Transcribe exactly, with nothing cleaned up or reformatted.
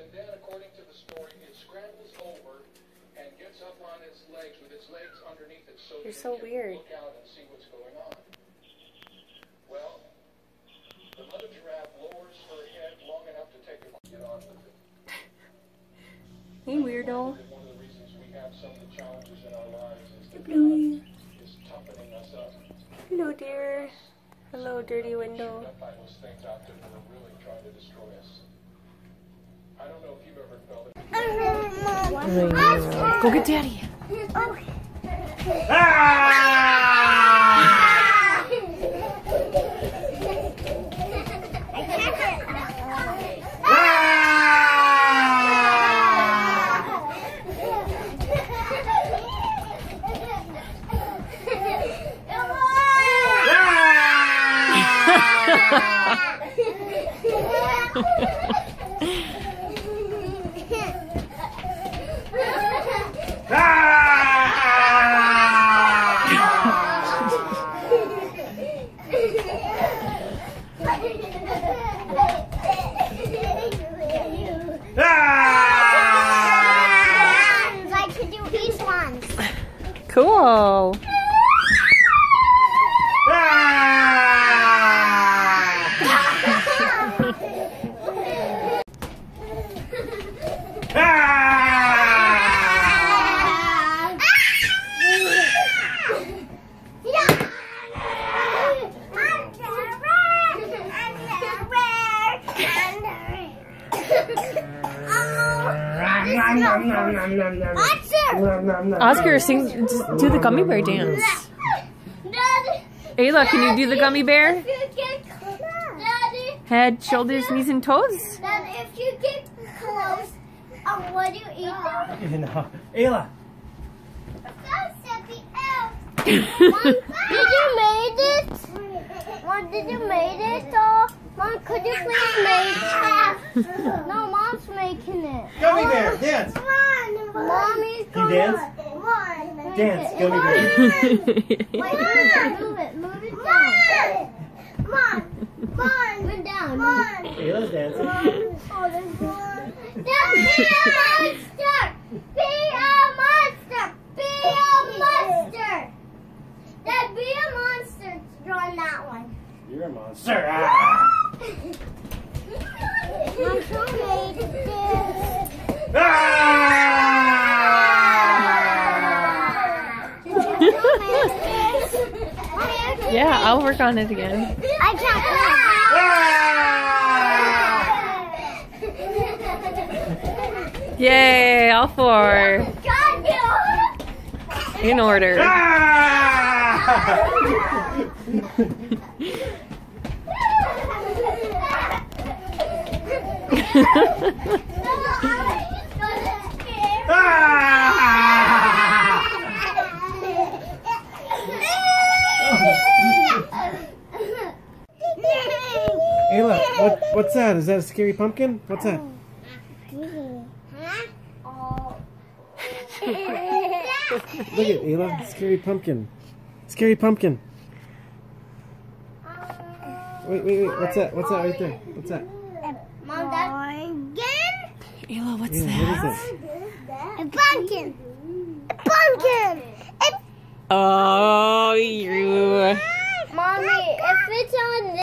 and then, according to the story, it scrambles over and gets up on its legs with its legs underneath it so You're that so it can weird. look out and see what's going on. Well, the mother giraffe lowers her head long enough to take a get on with it. Hey, weirdo. One of the reasons we have some of the challenges in our lives is that Bluey. God is toughening us up. Hello, dear. Hello, dirty window. Up by those things out there that are really trying to destroy us. I don't know if you've ever felt it. Go get daddy. Cool. Oscar, sing, do the gummy bear dance. Ayla, can you do the gummy bear? Head, shoulders, knees, and toes? Dad, if you get close, um, would you eat them? No. Ayla. Did you made it? Mom, did you made it? Oh, Mom, could you please make it? No, Mom's making it. Gummy bear, dance. Mommy's Can you going dance? to Dance, gummy bear. Wait, move it, move it, move it down. Come on, come on, move it down. Come on. Ayla's dancing. Oh, there's more. Now be a monster! Be a monster! Be a monster! Dad, be a monster. Draw that one. You're a monster. Ah. My soulmate did. Ah! Yeah, I'll work on it again. I can't play. Yay, all four. Got you. In order. Ah! Ayla, what, what's that? Is that a scary pumpkin? What's that? Look at Ayla, scary pumpkin. Scary pumpkin. Wait, wait, wait. What's that? What's that right there? What's that? Mom, Dad. Ayla, what's Yeah, that? what is A pumpkin. A pumpkin. Oh, you. Mommy, if it's on